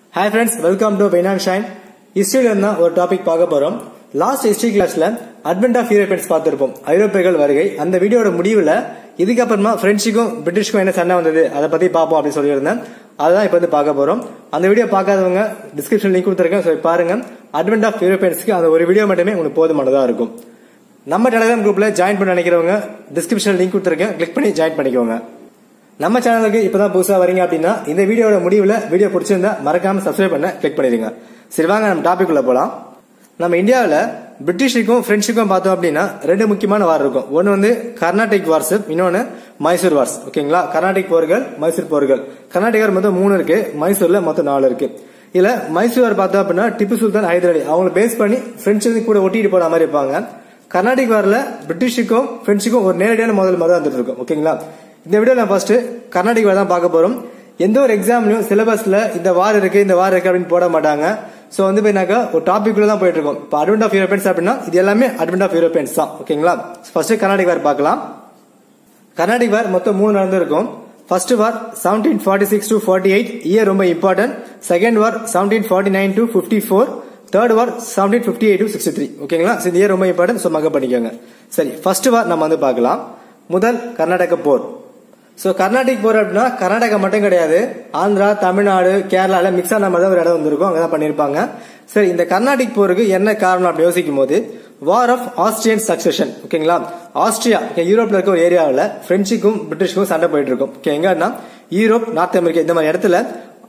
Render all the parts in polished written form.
Hi friends, welcome to Pain and Shine. History ஒரு topic பார்க்க போறோம். லாஸ்ட் ஹிஸ்டரி கிளாஸ்ல அட்வென்ட் ஆஃப் யூரோப்பியன்ஸ் பார்த்திருப்போம். ஐரோப்பியர்கள் வருகை. அந்த வீடியோட முடிவுல இதுக்கு அப்புறமா பிரெஞ்சுக்கும் பிரிட்டிஷ்க்கும் என்ன சண்டை வந்தது அதை பத்தி பார்ப்போம் அப்படின்னு சொல்லியிருந்தேன். அதான் இப்ப வந்து பார்க்க போறோம். அந்த வீடியோ பார்க்காதவங்க டிஸ்கிரிப்ஷன் லிங்க் கொடுத்துருக்கேன், சோ பாருங்க. அட்வென்ட் ஆஃப் யூரோப்பியன்ஸ்க்கு அந்த ஒரு வீடியோ மட்டுமே உங்களுக்கு போதுமானதா இருக்கும். நம்ம டெலிகிராம் குரூப்ல ஜாயின் பண்ண நினைக்கிறவங்க டிஸ்கிரிப்ஷன் லிங்க் கொடுத்துருக்கேன், கிளிக் பண்ணி ஜாயின் பண்ணிக்கோங்க. நம்ம சேனலுக்கு இப்பதான் புதுசா வரீங்க அப்படின்னா இந்த வீடியோட முடிவுல வீடியோ பிடிச்சிருந்தா மறக்காம சப்ஸ்கிரைப் பண்ண கிளிக் பண்ணிடுங்க. சரி வாங்க நம்ம டாபிக் உள்ள போலாம். நம்ம இந்தியாவில பிரிட்டிஷுக்கும் பிரெஞ்சுக்கும் பார்த்தோம் அப்படின்னா ரெண்டு முக்கியமான வார் இருக்கும். ஒன்னு வந்து கர்நாடிக் வார்ஸ், இன்னொன்னு மைசூர் வார்ஸ். ஓகேங்களா, கர்நாடிக் போர்கள், மைசூர் போர்கள். கர்நாடிக் வார் மொத்தம் 3 இருக்கு, மைசூர்ல மொத்தம் 4 இருக்கு. இதுல மைசூர் வார் பார்த்தோம் அப்படின்னா டிப்பு சுல்தான் ஹைதர் அலி அவங்களை பேஸ் பண்ணி பிரெஞ்சு கூட ஒட்டிட்டு போற மாதிரி இருப்பாங்க. கர்நாடிக் வார்ல பிரிட்டிஷுக்கும் பிரெஞ்சுக்கும் ஒரு நேரடியான மோதல் மாதிரி வந்துட்டு இருக்கும். ஓகேங்களா, இந்த வீடியோ நான் ஃபர்ஸ்ட் கர்நாடிக் வார் தான் பார்க்க போறோம். எந்த ஒரு எக்ஸாம்லயும் சிலபஸ்ல இந்த வார் இருக்கு இந்த வார் இருக்கு அப்படின்னு போட மாட்டாங்க. சோ வந்து போயினாக்கா ஒரு டாபிக் குள்ள தான் போயிட்டு இருக்கும். இப்போ அட்வென்ட் ஆஃப் யூரோப்பியன்ஸ் அப்படின்னா இது எல்லாமே அட்வென்ட் ஆஃப் யூரோப்பியன்ஸ் தான். ஓகேங்களா, ஃபர்ஸ்ட் கர்நாடிக் வார் பார்க்கலாம். கர்நாடிக் வார் மொத்தம் 3 நடந்திருக்கும். ஃபர்ஸ்ட் வார் 1746 to 48, இயர் ரொம்ப important. Second war 1749 to 54, third war 1758 to 63. ஓகேங்களா, இந்த இயர் ரொம்ப இம்பார்ட்டன்ட், சோ மக பண்ணிக்கோங்க. சரி, ஃபர்ஸ்ட் வார் நம்ம வந்து பார்க்கலாம். முதல் கர்நாடக போர். சோ கர்நாடிக் போர் அப்படின்னா கர்நாடகா மட்டும் கிடையாது, ஆந்திரா, தமிழ்நாடு, கேரளால மிக்ஸ் ஆன மாதிரி ஒரு இடம் வந்திருக்கும், அங்கதான் பண்ணிருப்பாங்க. சரி, இந்த கர்நாடிக் போருக்கு என்ன காரணம் அப்படி யோசிக்கும் போது வார் ஆஃப் ஆஸ்ட்ரியன் சக்சஷன். ஓகேங்களா, ஆஸ்திரியா யூரோப்ல இருக்க ஒரு ஏரியாவில் பிரெஞ்சுக்கும் பிரிட்டிஷ்க்கும் சண்டை போயிட்டு இருக்கும். எங்கன்னா யூரோப், நார்த் அமெரிக்கா இந்த மாதிரி இடத்துல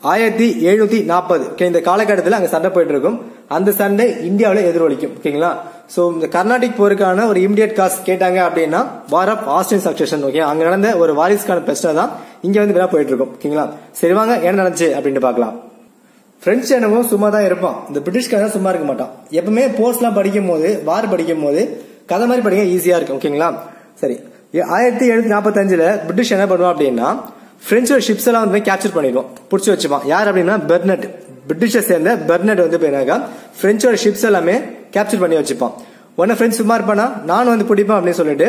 1740 இந்த காலகட்டத்தில் அங்க சண்டை போயிட்டு இருக்கும். அந்த சண்டை இந்தியாவில எதிரொலிக்கும். ஓகேங்களா, சோ இந்த கர்நாடிக் போருக்கான ஒரு இமிடியட் காஸ் கேட்டாங்க அப்படின்னா war of Austrian succession. Okay, அங்க நடந்த ஒரு வாரிசுக்கான பிரச்சனை தான் இங்க வந்து போயிட்டு இருக்கும். ஓகேங்களா, சரி வாங்க என்ன நடந்துச்சு அப்படின்னு பாக்கலாம். பிரெஞ்சு என்னமோ சும்மா தான் இருப்பான், இந்த பிரிட்டிஷ்காரன் சும்மா இருக்க மாட்டான். எப்பவுமே போர்ஸ் எல்லாம் படிக்கும் போது வார் படிக்கும் போது கதை மாதிரி படிக்க ஈஸியா இருக்கும். ஓகேங்களா, சரி 1745 பிரிட்டிஷ் என்ன பண்ணுவான் அப்படின்னா பிரெஞ்சோட ஷிப்ஸ் எல்லாம் வந்து கேப்சர் பண்ணிடுவோம், புடிச்சு வச்சுப்பான். யார் அப்படின்னா பெர்னட், பிரிட்டிஷை சேர்ந்த பெர்னட் வந்து போயினாக்கா பிரெஞ்சோட ஷிப்ஸ் எல்லாமே கேப்சர் பண்ணி வச்சுப்பான். உடனே பிரெஞ்சு சும்மா இருப்பானா நானும் வந்து பிடிப்பேன் அப்படின்னு சொல்லிட்டு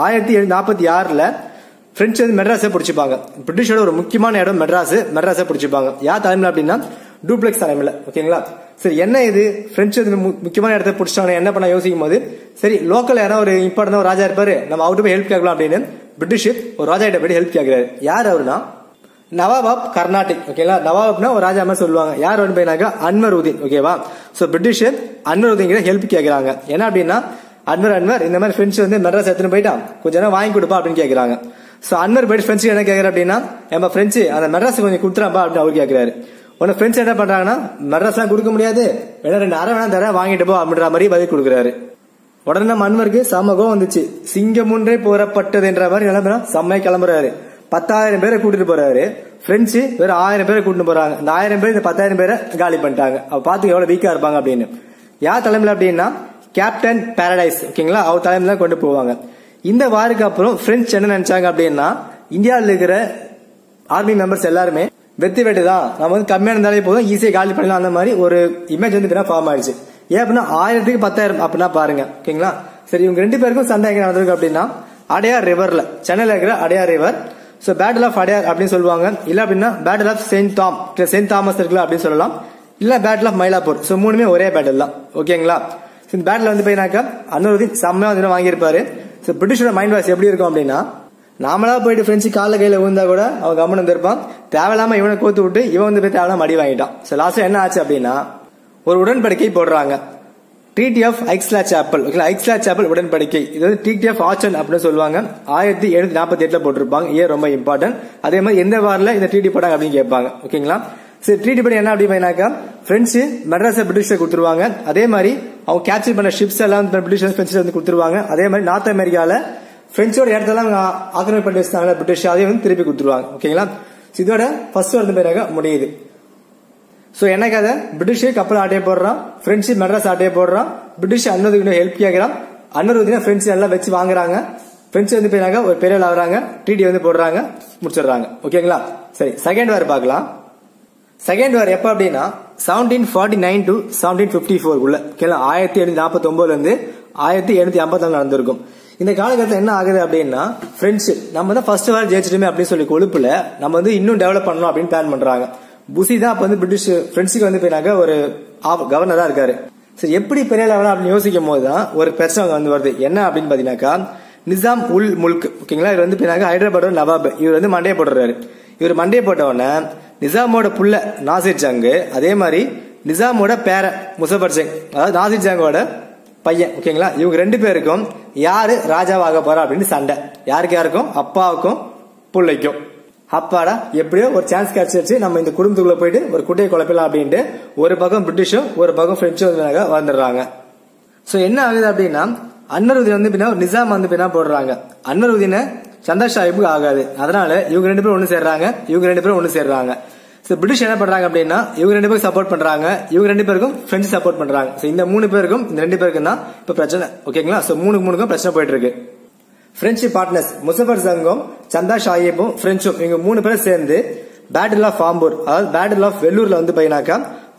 1746 பிரெஞ்சு வந்து மெட்ராஸை பிடிச்சிப்பாங்க. பிரிட்டிஷோட ஒரு முக்கியமான இடம் மெட்ராஸை பிடிச்சிப்பாங்க. யார் தலைமையில அப்படின்னா டூப்ளெக்ஸ் தலைமையில. ஓகேங்களா, சரி என்ன இது பிரெஞ்சு வந்து முக்கியமான இடத்த பிடிச்சாங்க, என்ன பண்ண யோசிக்கும் போது சரி லோக்கல் யாராவது ஒரு இம்பார்ட்டன் ஒரு ராஜா இருப்பாரு, நம்ம அவர்கிட்ட போய் ஹெல்ப் கேட்கலாம் அப்படின்னு பிரிட்டிஷ் ஒரு ராஜா கிட்ட போய் ஹெல்ப் கேட்கிறாரு. யார் அவருனா நவாப் ஆப் கர்நாடிக். ஓகேங்களா, நவாப்னா ஒரு ராஜா மாதிரி சொல்லுவாங்க. யார் வந்து போயினாக்கா அன்வர் உதீன். ஓகேவா, so British Anwar Uddin help கேட்கறாங்க. என்ன அப்படின்னா அன்வர் இந்த மாதிரி பிரெஞ்சு வந்து மெட்ராஸ் எடுத்துன்னு போயிட்டா கொஞ்ச நேரம் வாங்கி கொடுப்பா அப்படின்னு கேட்கறாங்க. சோ அன்வர் போயிட்டு பிரெஞ்சு என்ன கேட்கற அப்படின்னா நம்ம பிரெஞ்சு அந்த மெட்ராஸ் கொஞ்சம் கொடுத்துறாப்பா அப்படின்னு அவர் கேட்கிறாரு. உடனே பிரெஞ்சு என்ன பண்றாங்கன்னா மெட்ராஸ் எல்லாம் கொடுக்க முடியாது, வேணா 2 அரை வேணா தர வாங்கிட்டு போ அப்படின்ற மாதிரி பதில் கொடுக்குறாரு. உடனே நம்ம அன்வருக்கு சமகம் வந்துச்சு. சிங்கம் ஒன்றே போறப்பட்டது என்ற மாதிரி நிலைமை செம்மையா கிளம்புறாரு. 10,000 பேரை கூட்டிட்டு போறாரு. பிரெஞ்சு வேற 1000 பேரை கூட்டிட்டு போறாங்க. இந்த 1000 பேர் இந்த 10,000 பேரை காலி பண்ணிட்டாங்க. அவ பாத்து எவ்வளவு வீக்கா இருப்பாங்க அப்படின்னு. யார் தலைமையில அப்படின்னா கேப்டன் பாரடைஸ். ஓகேங்களா, அவர் தலைமையில கொண்டு போவாங்க. இந்த வாருக்கு அப்புறம் பிரெஞ்சு என்ன நினைச்சாங்க அப்படின்னா இந்தியாவில் இருக்கிற ஆர்மி மெம்பர்ஸ் எல்லாருமே வெத்தி வெட்டுதான், நம்ம வந்து கம்மியா இருந்தாலே போதும் ஈஸியா காலி பண்ணலாம், அந்த மாதிரி ஒரு இமேஜ் வந்து ஃபார்ம் ஆயிடுச்சு. ஏன் அப்படின்னா 1000க்கு 10,000 அப்படின்னா பாருங்க. ஓகேங்களா, சரி இவங்க 2 பேருக்கும் சண்டை எங்க நடந்திருக்கு அப்படின்னா அடையார் ரிவர்ல, சென்னையில இருக்கிற Adyar river. So battle of Adyar அப்படின்னு சொல்லுவாங்க, இல்ல அப்படின்னா பேட்டில் ஆஃப் செயின்ட் தாமஸ் இருக்குல்ல அப்படின்னு சொல்லலாம், இல்ல பேட்டில் ஆஃப் மயிலாப்பூர். சோ 3மே ஒரே பேட்டில் தான். ஓகேங்களா, இந்த பேட்டில் வந்து போயினாக்கா அன்வருதீன் செம்மையா வந்து வாங்கியிருப்பாரு. சோ பிரிட்டிஷோட மைண்ட் வாய்ஸ் எப்படி இருக்கும் அப்படின்னா நாமளா போயிட்டு பிரெஞ்சு கால கையில விழுந்தா கூட அவன் கம்மன் வந்திருப்பான், தேவையில்லாம இவனை கோத்து விட்டு இவன் வந்து போய் தேவையில்லாம அடி வாங்கிட்டான். சோ லாஸ்ட் என்ன ஆச்சு அப்படின்னா ஒரு உடன்படிக்கை போடுறாங்க, ட்ரீட்டி ஆஃப் ஐக்ஸ்லாச்-சாப்பல். ஐக்ஸ்லாச்-சாப்பல் உடன்படிக்கை, இது வந்து ட்ரீட்டி ஆஃப் ஆச்சன் அப்படின்னு சொல்லுவாங்க. 1748 போட்டிருப்பாங்க. இயர் ரொம்ப இம்பார்ட்டன்ட். அதே மாதிரி எந்த வாரில் இந்த ட்ரீட்டி போட்டாங்க அப்படின்னு கேட்பாங்க. ஓகேங்களா, சரி ட்ரீட்டி படி என்ன அப்படின்னாக்கா பிரெஞ்சு மெட்ராஸை பிரிட்டிஷ் கொடுத்துருவாங்க. அதே மாதிரி அவங்க கேப்சர் பண்ண ஷிப்ஸ் எல்லாம் பிரிட்டிஷ் பிரெஞ்சு வந்து கொடுத்துருவாங்க. அதே மாதிரி நார்த் அமெரிக்கால பிரெஞ்சோட இடத்தெல்லாம் ஆக்கிரமிப்பு பண்ணி வச்சாங்க பிரிட்டிஷ், அதையும் வந்து திருப்பி கொடுத்துருவாங்க. ஓகேங்களா, இதோட ஃபர்ஸ்ட் வந்து பேராக முடியுது. சோ என்ன கதை, பிரிட்டிஷ் கப்பல் ஆட்டையை போடுறான், பிரெஞ்சு மெட்ராஸ் ஆட்டையை போடுறான், பிரிட்டிஷ் அன்வருதீன் ஹெல்ப் கேட்கிறான், அன்வருதீன் பிரெஞ்சு எல்லாம் வச்சு வாங்குறாங்க. பிரெஞ்சு வந்து போயினாங்க ஒரு பெரிய ஆகுறாங்க, ட்ரீட்டி வந்து போடுறாங்க, முடிச்சிடுறாங்க. ஓகேங்களா, சரி செகண்ட் வார் பார்க்கலாம். செகண்ட் வார் எப்ப அப்படின்னா 1749 to 1754 உள்ள. 1749 இருந்து 1754 நடந்திருக்கும். இந்த காலகட்டத்தில் என்ன ஆகுது அப்படின்னா பிரெஞ்சு நம்ம தான் ஃபர்ஸ்ட் வார் ஜெயிச்சிட்டுமே அப்படின்னு சொல்லி கொழுப்புல நம்ம வந்து இன்னும் டெவலப் பண்ணணும் அப்படின்னு பிளான் பண்றாங்க. புசி தான் அப்ப வந்து பிரிட்டிஷ் பிரெஞ்சுக்கு வந்து போயினாக்க ஒரு கவர்னரா இருக்காரு. சரி, எப்படி பெரிய லெவலா அப்படின்னு யோசிக்கும் போதுதான் ஒரு பிரச்சனை வந்து வருது. என்ன அப்படின்னு பாத்தீங்கன்னாக்கா, நிசாம் உல் முல்க் ஓகேங்களா, இவர் வந்து பின்னாக்க ஹைதராபாடோட நவாப். இவர் வந்து மண்டையை போடுறாரு. இவர் மண்டையை போட்ட உடனே நிசாமோட புள்ள நாசிர் ஜங், அதே மாதிரி நிசாமோட பேர முசஃபர் ஜங், அதாவது நாசிர் ஜங்கோட பையன் ஓகேங்களா, இவங்க 2 பேருக்கும் யாரு ராஜாவாக போறா அப்படின்னு சண்டை. யாருக்கு யாருக்கும்? அப்பாவுக்கும் புள்ளைக்கும். அப்பாடா எப்படியோ ஒரு சான்ஸ் கிடைச்சிருச்சு, நம்ம இந்த குடும்பத்துக்குள்ள போயிட்டு ஒரு குட்டையை குழப்பலாம் அப்படின்ட்டு ஒரு பக்கம் பிரிட்டிஷும் ஒரு பக்கம் பிரெஞ்சும் வந்துடுறாங்க. சோ என்ன ஆகுது அப்படின்னா, அன்வருதீன் வந்து பின்னா நிசாம் வந்து பின்னா போடுறாங்க. அன்வருதீனை சந்தா சாஹிப்புக்கு ஆகாது. அதனால இவங்க 2 பேரும் ஒண்ணு சேர்றாங்க. சோ பிரிட்டிஷ் என்ன பண்றாங்க அப்படின்னா, இவங்க 2 பேரும் சப்போர்ட் பண்றாங்க, இவங்க 2 பேருக்கும் பிரெஞ்சு சப்போர்ட் பண்றாங்க. சோ இந்த 3 பேருக்கும் இந்த 2 பேருக்கும் தான் இப்ப பிரச்சனை ஓகேங்களா. சோ 3 பிரச்சனை போயிட்டு இருக்கு. பிரெஞ்சு பார்ட்னர்ஸ் முசஃபர் ஜங்கும் சந்தா ஷாஹிப்பும் பிரெஞ்சும் இவங்க 3 பேரும் சேர்ந்து பேட்டில் ஆஃப் ஆம்பூர், அதாவது பேட்டில் ஆஃப் வெல்லூர்ல வந்து பையனாக்கா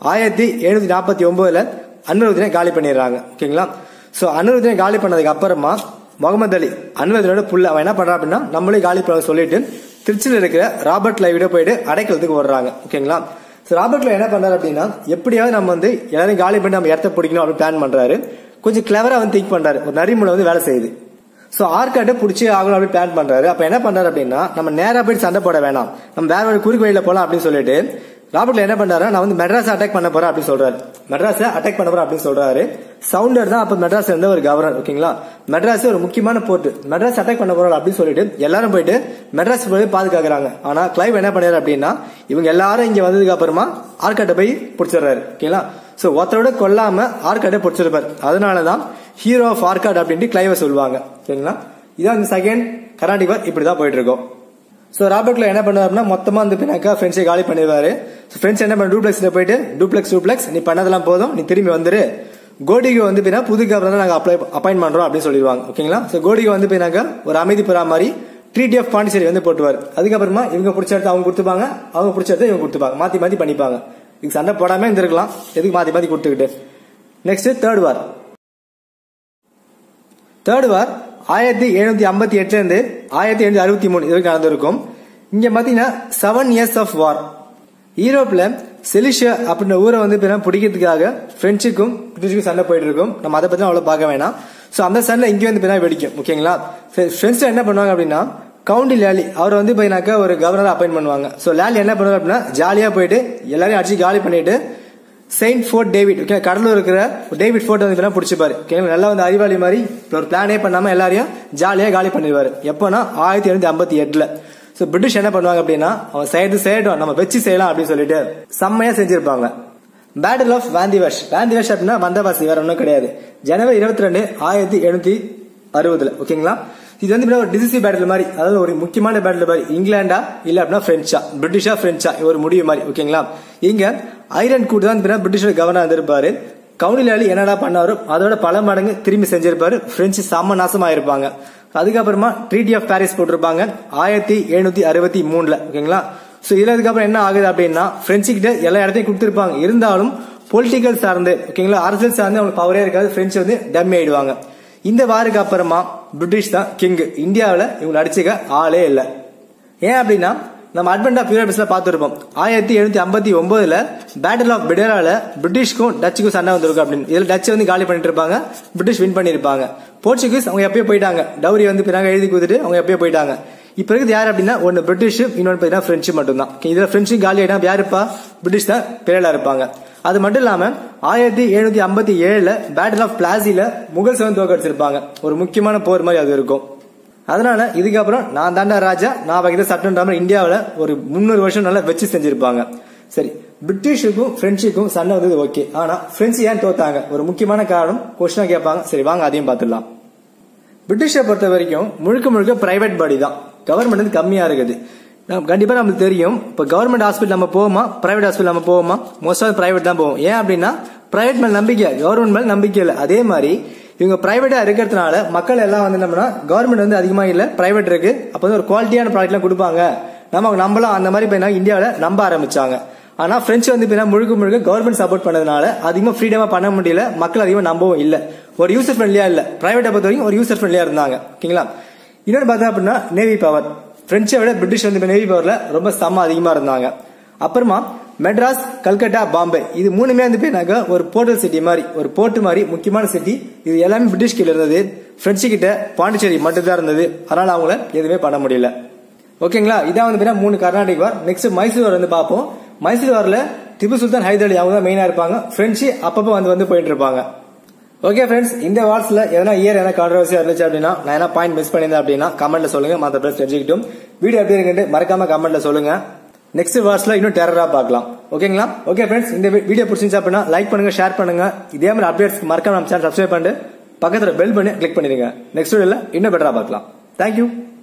1749 அன்வருதீனை காலி பண்ணிடுறாங்க ஓகேங்களா. சோ அன்வருதீனை காலி பண்ணதுக்கு அப்புறமா முகமது அலி அன்வருதீனோட புள்ள அவன் என்ன பண்றான் அப்படின்னா, நம்மளே காலி பண்ண சொல்லிட்டு திருச்சியில் இருக்கிற ராபர்ட் லைவிட போயிட்டு அடைக்கலத்துக்கு வர்றாங்க ஓகேங்களா. ராபர்ட் லைவ் என்ன பண்றாரு அப்படின்னா, எப்படியாவது நம்ம வந்து எல்லாரும் காலி பண்ணி நம்ம இடத்த பிடிக்கணும் அப்படின்னு பிளான் பண்றாரு. கொஞ்சம் கிளவரா வந்து திங்க் பண்றாரு. ஒரு நரிமுனை வந்து வேலை செய்யுது. சோ ஆர்காட்டை பிடிச்சி ஆகணும் அப்படின்னு பிளான் பண்றாரு. அப்ப என்ன பண்றாரு அப்படின்னா, நம்ம நேரா போயிட்டு சண்டை போட வேணாம், நம்ம வேற ஒரு குறுக்கு வழியில போலாம் அப்படின்னு சொல்லிட்டு ராபர்ட்ல என்ன பண்றாரு, நான் வந்து மெட்ராஸ் அட்டாக் பண்ண போறேன் அப்படின்னு சொல்றாரு. சவுண்டர் தான் அப்ப மெட்ராஸ் இருந்த ஒரு கவர்னர் ஓகேங்களா. மெட்ராஸ் ஒரு முக்கியமான போர்ட், மெட்ராஸ் அட்டாக் பண்ண போறோம் அப்படின்னு சொல்லிட்டு எல்லாரும் போயிட்டு மெட்ராஸ் போய் பாதுகாக்கிறாங்க. ஆனா கிளைவ் என்ன பண்ணாரு அப்படின்னா, இவங்க எல்லாரும் இங்க வந்ததுக்கு அப்புறமா ஆர்காட்டை போய் பிடிச்சிடுறாரு ஓகேங்களா. சோ ஒருத்தரோட கொல்லாம ஆர்காட்டை பிடிச்சிருப்பாரு. அதனாலதான் ஹீரோ ஆஃப் ஆர்காட் அப்படின்ட்டு கிளைவ சொல்லுவாங்க ஓகேங்களா. இதான் இந்த செகண்ட் கர்நாடிக் வார் இப்படிதான் போயிட்டு இருக்கும். சோ ராபர்ட்ல என்ன பண்ணுவாருன்னா, மொத்தமா வந்து பின்னாக்கா பிரெஞ்சை காலி பண்ணிடுவாரு. பிரெஞ்சு என்ன பண்ண, டூப்ளெக்ஸ்ல போயிட்டு டூப்ளெக்ஸ் நீ பண்ணதெல்லாம் போதும், நீ திரும்பி வந்துரு, கோடிக்கு வந்து பின்னா புது கவர்னர் நாங்க அப்பாயிண்ட் பண்றோம் அப்படின்னு சொல்லிடுவாங்க ஓகேங்களா. சோ கோடிக்கு வந்து பின்னாக்கா ஒரு அமைதி புறா மாதிரி ட்ரீட்டி ஆஃப் பாண்டிச்சேரி வந்து போட்டுவார். அதுக்கப்புறமா இவங்க பிடிச்ச இடத்த அவங்க கொடுத்துப்பாங்க, அவங்க பிடிச்ச இடத்த இவங்க கொடுத்துப்பாங்க, மாத்தி பண்ணிப்பாங்க. இதுக்கு சண்டை போடாம இருந்திருக்கலாம், எதுக்கு மாத்தி கொடுத்துக்கிட்டு. நெக்ஸ்ட் தேர்ட் வார் 1758 இருந்து 1763 இதுவரைக்கும் நடந்திருக்கும். இங்க பாத்தீங்கன்னா 7 இயர்ஸ் ஆஃப் வார். யூரோப்ல செலிஷியா அப்படின்ற ஊரை வந்து பிடிக்கிறதுக்காக பிரெஞ்சுக்கும் பிரிட்டிஷுக்கும் சண்டை போயிட்டு இருக்கும். நம்ம அதை பத்தி அவ்வளவு பார்க்க வேணாம். சோ அந்த சண்டை இங்க வந்து வெடிக்கும் ஓகேங்களா. பிரெஞ்சு என்ன பண்ணுவாங்க அப்படின்னா, கவுண்டி லாலி அவர் வந்து ஒரு கவர்னரை அப்பாயிண்ட் பண்ணுவாங்க. சோ லாலி என்ன பண்ணுவாங்க அப்படின்னா, ஜாலியா போயிட்டு எல்லாரையும் அடிச்சு காலி பண்ணிட்டு Saint Fort David okay, Cuddalore இருக்கிற டேவிட் ஃபோர்ட் வந்து பிடிச்சிப்பாரு ஓகேங்களா. நல்லா வந்து அறிவாளி மாதிரி ஒரு பிளானே பண்ணாம எல்லாரையும் ஜாலியா காலி பண்ணிடுவாரு. எப்போனா 1758. சோ பிரிட்டிஷ் என்ன பண்ணுவாங்க அப்படின்னா, அவன் செய்யட்டும் நம்ம வச்சு செய்யலாம் அப்படின்னு சொல்லிட்டு செம்மையா செஞ்சிருப்பாங்க. பேட்டில் ஆஃப் வாந்திவாஷ் அப்படின்னா வந்தவாசி, வேற ஒன்றும் கிடையாது. ஜனவரி 22, 1760 ஓகேங்களா. இது வந்து ஒரு டிசிசிவ் பேட்டில் மாதிரி, அதாவது ஒரு முக்கியமான பேட்டில் மாதிரி. இங்கிலாண்டா இல்ல அப்படின்னா பிரெஞ்சா, பிரிட்டிஷா பிரெஞ்சா ஒரு முடிவு மாதிரி ஓகேங்களா. இங்க ஐரன் கூட் தான் பிரிட்டிஷோட கவர்னர் இருந்திருப்பாரு. கவுனிலாலி என்னடா பண்ணாரோ அதோட பல மடங்கு திரும்பி செஞ்சிருப்பாரு. பிரெஞ்சு செம்ம நாசமா இருப்பாங்க. அதுக்கப்புறமா ட்ரீட்டி ஆஃப் பாரிஸ் போட்டிருப்பாங்க 1763 ஓகேங்களா. சோ இதுல அதுக்கப்புறம் என்ன ஆகுது அப்படின்னா, பிரெஞ்சு கிட்ட எல்லா இடத்தையும் கொடுத்திருப்பாங்க, இருந்தாலும் பொலிட்டிக்கல் சார்ந்து ஓகேங்களா, அரசியல் சார்ந்து அவங்களுக்கு பவரே இருக்காது. பிரெஞ்சு வந்து டம்மி ஆயிடுவாங்க. இந்த வாருக்கு அப்புறமா பிரிட்டிஷ் தான் கிங். இந்தியாவில இவங்க அடிச்சுக்க ஆளே இல்ல. ஏன் அப்படின்னா, நம்ம அட்வென்ட் ஆஃப் யூரோப்ஸ்ல பார்த்திருப்போம் 1759 பேட்டில் ஆஃப் பிடரால பிரிட்டிஷ்க்கும் டச்சுக்கும் சண்டை வந்திருக்கும் அப்படின்னு. இதுல டச் வந்து காலி பண்ணிட்டு இருப்பாங்க, பிரிட்டிஷ் வின் பண்ணிருப்பாங்க. போர்ச்சுகீஸ் அவங்க எப்பயோ போயிட்டாங்க, டவுரி வந்து பிறகு எழுதி கொடுத்துட்டு அவங்க எப்பயோ போயிட்டாங்க. இப்ப இருக்குது யாரு அப்படின்னா, ஒன்னு பிரிட்டிஷ், இன்னொன்னு பாத்தீங்கன்னா பிரெஞ்சு மட்டும் தான். இதுல பிரெஞ்சு காலி ஆயிட்டா யாருப்பா, பிரிட்டிஷ் தான் பிறலா இருப்பாங்க. அது மட்டும் இல்லாம 1757 பேட்டில் ஆஃப் பிளாசில முகல்ஸ் வந்து தோக்கடிச்சிருப்பாங்க. ஒரு முக்கியமான போர் மாதிரி அது இருக்கும். அதனால இதுக்கப்புறம் நான் தாண்டா ராஜா, நான் வகையில சட்டம் இந்தியாவில ஒரு 300 வருஷம் நல்லா வச்சு செஞ்சிருப்பாங்க. சரி, பிரிட்டிஷுக்கும் பிரெஞ்சுக்கும் சண்டை வந்தது ஓகே. ஆனா பிரெஞ்சு ஏன் தோத்தாங்க, ஒரு முக்கியமான காரணம் கொஸ்டினா கேட்பாங்க. சரி வாங்க அதையும் பார்த்துடலாம். பிரிட்டிஷை பொறுத்த வரைக்கும் முழுக்க பிரைவேட் பாடி தான், கவர்மெண்ட் வந்து கம்மியா இருக்குது. கண்டிப்பா நமக்கு தெரியும். இப்ப கவர்மெண்ட் ஹாஸ்பிட்டல் நம்ம போவோமா, பிரைவேட் ஹாஸ்பிட்டல் நம்ம போவோமா, மோஸ்ட் ஆஃப் பிரைவேட் தான் போவோம். ஏன் அப்படின்னா பிரைவேட் மேல நம்பிக்கை, கவர்மெண்ட் மேல நம்பிக்கை இல்லை. அதே மாதிரி இவங்க பிரைவேட்டா இருக்கிறதுனால மக்கள் எல்லாம் வந்து என்னன்னா, கவர்மெண்ட் வந்து அதிகமா இல்ல, பிரைவேட் இருக்கு, அப்ப வந்து ஒரு குவாலிட்டியான ப்ராடக்ட் எல்லாம் கொடுப்பாங்க, நமக்கு நம்பலாம், அந்த மாதிரி இந்தியாவில நம்ப ஆரம்பிச்சாங்க. ஆனா பிரெஞ்சு வந்து முழுக்க கவர்மெண்ட் சப்போர்ட் பண்ணதுனால அதிகமா ஃப்ரீடமா பண்ண முடியல, மக்கள் அதிகமா நம்பவும் இல்ல, ஒரு யூசர் ஃப்ரெண்ட்லியா இல்ல. பிரைவேட்டை பொறுத்த வரைக்கும் ஒரு யூசர் ஃப்ரெண்ட்லியா இருந்தாங்க ஓகேங்களா. இன்னொரு பார்த்தா அப்படின்னா நேவி பவர், பிரெஞ்சை விட பிரிட்டிஷ் வந்து நேவி பவர்ல ரொம்ப அதிகமா இருந்தாங்க. அப்புறமா மெட்ராஸ், கல்கட்டா, பாம்பே இது மூணுமே வந்து பேனாக்க ஒரு போர்ட்டல் சிட்டி மாதிரி, ஒரு போர்ட் மாதிரி முக்கியமான சிட்டி. இது எல்லாமே பிரிட்டிஷ் கீழ இருந்தது. பிரெஞ்சு கிட்ட பாண்டிச்சேரி மட்டும் தான் இருந்தது. அதனால அவங்கள எதுவுமே பண்ண முடியல. ஓகேங்களா, இதான் வந்து 3 Carnatic war. Next Mysore war வந்து பார்ப்போம். மைசூர் வார்ல திப்பு சுல்தான் ஹைதர் அலி அவங்க தான் மெயினா இருப்பாங்க. பிரெஞ்சு அப்பப்போ வந்து போயிட்டு இருப்பாங்க. ஓகே ஃப்ரெண்ட்ஸ், இந்த வார்ஸ்ல எதனா இயர் எதனா கான்ட்ரோவர்சியா இருந்துச்சு அப்படின்னா, நான் என்ன பாயிண்ட் மிஸ் பண்ணியிருந்தேன் அப்படின்னா கமெண்ட்ல சொல்லுங்க. மற்ற பேர் தெரிஞ்சுக்கிட்டும். வீடியோ எப்படி இருக்குன்னு மறக்காம கமெண்ட்ல சொல்லுங்க. நெக்ஸ்ட் வார்ஸ்ல இன்னும் டெரரா பார்க்கலாம். ஓகேங்களா? ஓகே ஃப்ரெண்ட்ஸ், இந்த வீடியோ பிடிச்சிருந்துச்சு அப்படின்னா லைக் பண்ணுங்க, ஷேர் பண்ணுங்க. இதே மாதிரி அப்டேட்ஸ் மறக்காம நம்ம சேனல் சப்ஸ்கிரைப் பண்ணிட்டு பக்கத்துல பெல் பண்ணி கிளிக் பண்ணிடுங்க. நெக்ஸ்ட் வீடியோல இன்னும் பெட்டரா பார்க்கலாம். தேங்க்யூ.